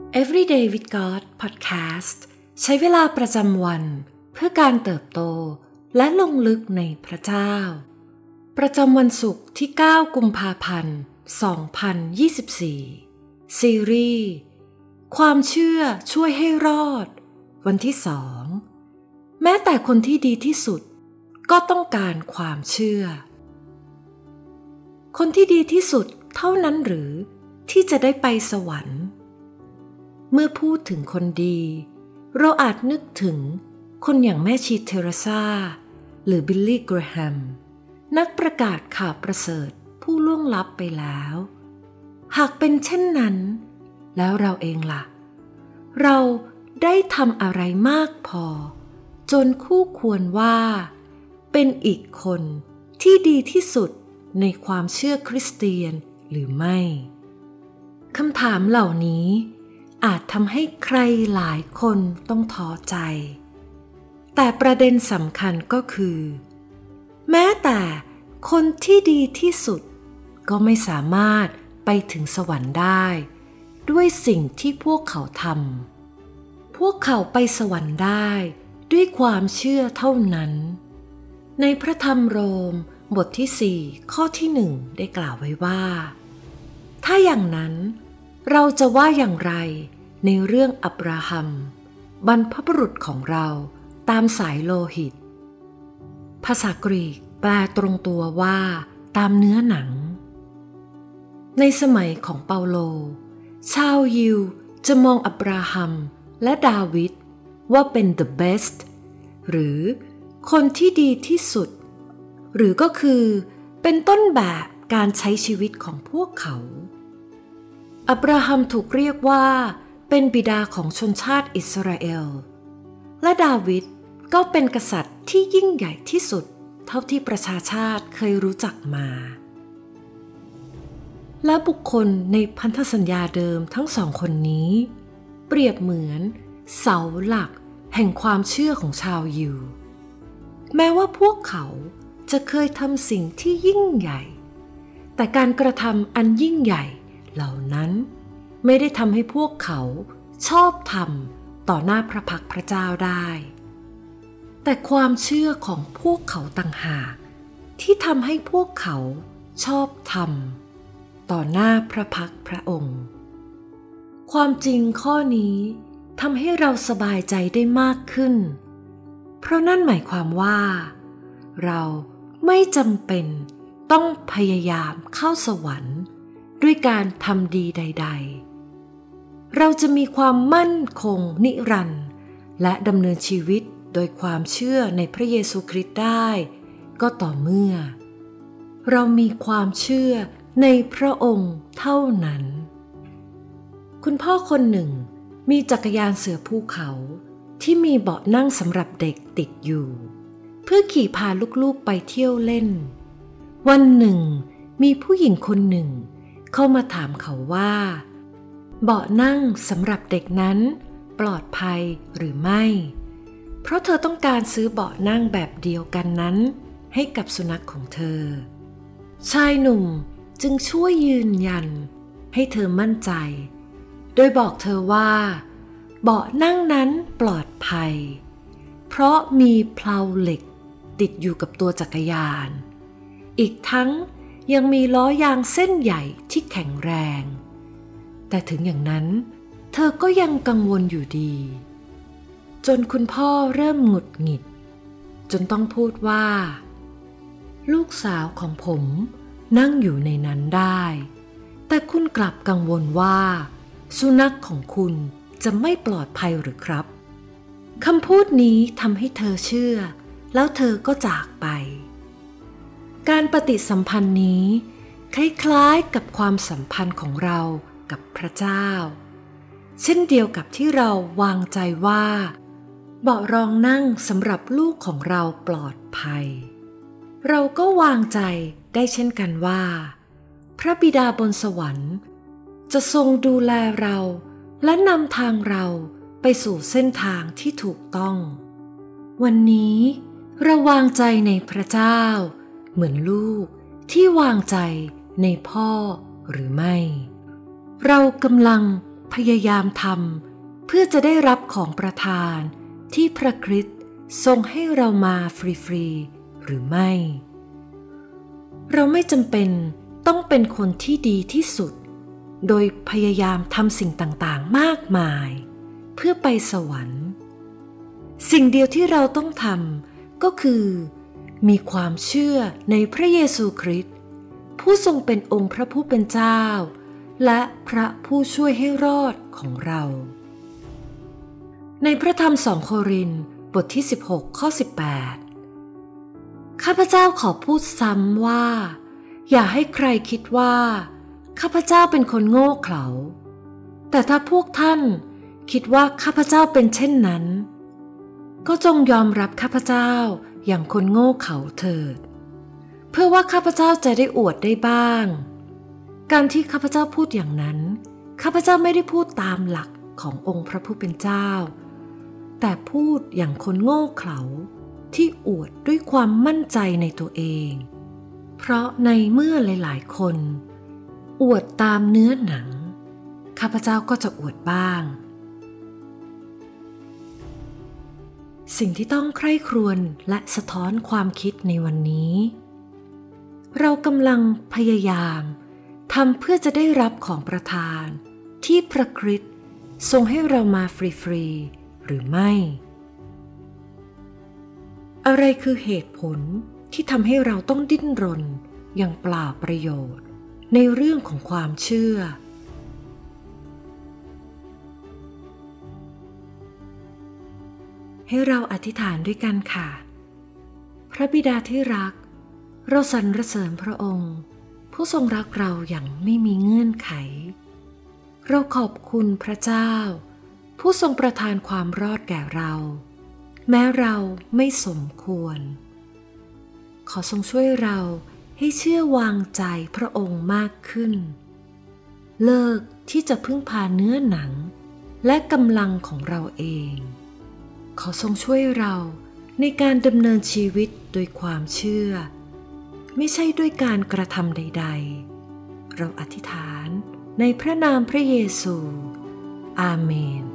Everyday with God Podcast ใช้เวลาประจำวันเพื่อการเติบโตและลงลึกในพระเจ้าประจำวันศุกร์ที่ 9 กุมภาพันธ์ 2024 ซีรีส์ความเชื่อช่วยให้รอดวันที่ 2 แม้แต่คนที่ดีที่สุดก็ต้องการความเชื่อคนที่ดีที่สุดเท่านั้นหรือที่จะได้ไปสวรรค์เมื่อพูดถึงคนดีเราอาจนึกถึงคนอย่างแม่ชีเทเรซาหรือบิลลี่ เกรแฮมนักประกาศข่าวประเสริฐผู้ล่วงลับไปแล้วหากเป็นเช่นนั้นแล้วเราเองล่ะเราได้ทำอะไรมากพอจนคู่ควรว่าเป็นอีกคนที่ดีที่สุดในความเชื่อคริสเตียนหรือไม่คำถามเหล่านี้อาจทำให้ใครหลายคนต้องท้อใจแต่ประเด็นสำคัญก็คือแม้แต่คนที่ดีที่สุดก็ไม่สามารถไปถึงสวรรค์ได้ด้วยสิ่งที่พวกเขาทำพวกเขาไปสวรรค์ได้ด้วยความเชื่อเท่านั้นในพระธรรมโรมบทที่ 4 ข้อที่ 1 ได้กล่าวไว้ว่าถ้าอย่างนั้นเราจะว่าอย่างไรในเรื่องอับราฮัมบรรพบุรุษของเราตามสายโลหิตภาษากรีกแปลตรงตัวว่าตามเนื้อหนังในสมัยของเปาโลชาวยิวจะมองอับราฮัมและดาวิดว่าเป็น the best หรือคนที่ดีที่สุดหรือก็คือเป็นต้นแบบการใช้ชีวิตของพวกเขาอับราฮัมถูกเรียกว่าเป็นบิดาของชนชาติอิสราเอลและดาวิดก็เป็นกษัตริย์ที่ยิ่งใหญ่ที่สุดเท่าที่ประชาชาติเคยรู้จักมาและบุคคลในพันธสัญญาเดิมทั้งสองคนนี้เปรียบเหมือนเสาหลักแห่งความเชื่อของชาวยิวแม้ว่าพวกเขาจะเคยทำสิ่งที่ยิ่งใหญ่แต่การกระทำอันยิ่งใหญ่เหล่านั้นไม่ได้ทำให้พวกเขาชอบธรรมต่อหน้าพระพักตร์พระเจ้าได้แต่ความเชื่อของพวกเขาต่างหากที่ทำให้พวกเขาชอบธรรมต่อหน้าพระพักตร์พระองค์ความจริงข้อนี้ทำให้เราสบายใจได้มากขึ้นเพราะนั่นหมายความว่าเราไม่จำเป็นต้องพยายามเข้าสวรรค์ด้วยการทำดีใดๆเราจะมีความมั่นคงนิรันดร์และดำเนินชีวิตโดยความเชื่อในพระเยซูคริสต์ได้ก็ต่อเมื่อเรามีความเชื่อในพระองค์เท่านั้นคุณพ่อคนหนึ่งมีจักรยานเสือภูเขาที่มีเบาะนั่งสำหรับเด็กติดอยู่เพื่อขี่พาลูกๆไปเที่ยวเล่นวันหนึ่งมีผู้หญิงคนหนึ่งเข้ามาถามเขาว่าเบาะนั่งสำหรับเด็กนั้นปลอดภัยหรือไม่เพราะเธอต้องการซื้อเบาะนั่งแบบเดียวกันนั้นให้กับสุนัขของเธอชายหนุ่มจึงช่วยยืนยันให้เธอมั่นใจโดยบอกเธอว่าเบาะนั่งนั้นปลอดภัยเพราะมีเพลาเหล็กติดอยู่กับตัวจักรยานอีกทั้งยังมีล้อยางเส้นใหญ่ที่แข็งแรงแต่ถึงอย่างนั้นเธอก็ยังกังวลอยู่ดีจนคุณพ่อเริ่มหงุดหงิดจนต้องพูดว่าลูกสาวของผมนั่งอยู่ในนั้นได้แต่คุณกลับกังวลว่าสุนัขของคุณจะไม่ปลอดภัยหรือครับคำพูดนี้ทำให้เธอเชื่อแล้วเธอก็จากไปการปฏิสัมพันธ์นี้คล้ายๆกับความสัมพันธ์ของเรากับพระเจ้าเช่นเดียวกับที่เราวางใจว่าเบาะรองนั่งสำหรับลูกของเราปลอดภัยเราก็วางใจได้เช่นกันว่าพระบิดาบนสวรรค์จะทรงดูแลเราและนำทางเราไปสู่เส้นทางที่ถูกต้องวันนี้เราวางใจในพระเจ้าเหมือนลูกที่วางใจในพ่อหรือไม่เรากำลังพยายามทำเพื่อจะได้รับของประทานที่พระคริสต์ทรงให้เรามาฟรีๆหรือไม่ เราไม่จำเป็นต้องเป็นคนที่ดีที่สุดโดยพยายามทำสิ่งต่างๆมากมายเพื่อไปสวรรค์สิ่งเดียวที่เราต้องทำก็คือมีความเชื่อในพระเยซูคริสต์ผู้ทรงเป็นองค์พระผู้เป็นเจ้าและพระผู้ช่วยให้รอดของเราในพระธรรม2 โครินธ์บทที่16ข้อ18ข้าพเจ้าขอพูดซ้ำว่าอย่าให้ใครคิดว่าข้าพเจ้าเป็นคนโง่เขลาแต่ถ้าพวกท่านคิดว่าข้าพเจ้าเป็นเช่นนั้นก็จงยอมรับข้าพเจ้าอย่างคนโง่เขลาเถิดเพื่อว่าข้าพเจ้าจะได้อวดได้บ้างการที่ข้าพเจ้าพูดอย่างนั้นข้าพเจ้าไม่ได้พูดตามหลักขององค์พระผู้เป็นเจ้าแต่พูดอย่างคนโง่เขลาที่อวดด้วยความมั่นใจในตัวเองเพราะในเมื่อหลายๆคนอวดตามเนื้อหนังข้าพเจ้าก็จะอวดบ้างสิ่งที่ต้องใคร่ครวญและสะท้อนความคิดในวันนี้เรากำลังพยายามทำเพื่อจะได้รับของประทานที่พระคริสต์ทรงให้เรามาฟรีๆหรือไม่อะไรคือเหตุผลที่ทำให้เราต้องดิ้นรนอย่างเปล่าประโยชน์ในเรื่องของความเชื่อให้เราอธิษฐานด้วยกันค่ะพระบิดาที่รักเราสรรเสริญพระองค์ผู้ทรงรักเราอย่างไม่มีเงื่อนไขเราขอบคุณพระเจ้าผู้ทรงประทานความรอดแก่เราแม้เราไม่สมควรขอทรงช่วยเราให้เชื่อวางใจพระองค์มากขึ้นเลิกที่จะพึ่งพาเนื้อหนังและกำลังของเราเองขอทรงช่วยเราในการดำเนินชีวิตโดยความเชื่อไม่ใช่ด้วยการกระทำใดๆเราอธิษฐานในพระนามพระเยซูอาเมน